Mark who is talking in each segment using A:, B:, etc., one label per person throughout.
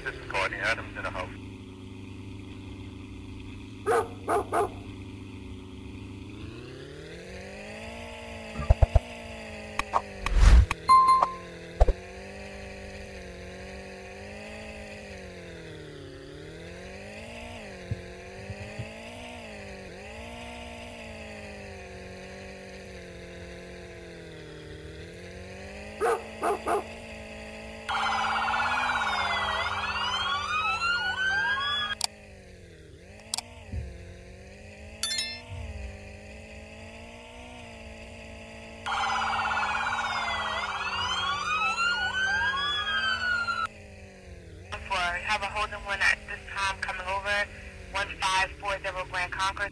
A: this is Courtney Adams in a house.
B: Have a holding one at this time coming over, 1540 Grand Conquer.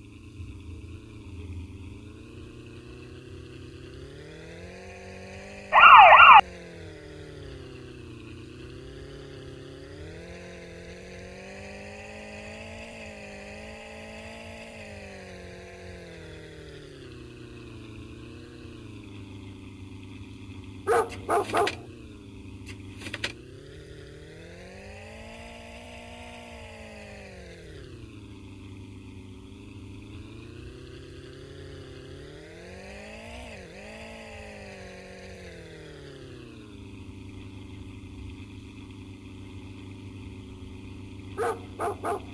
C: Wow.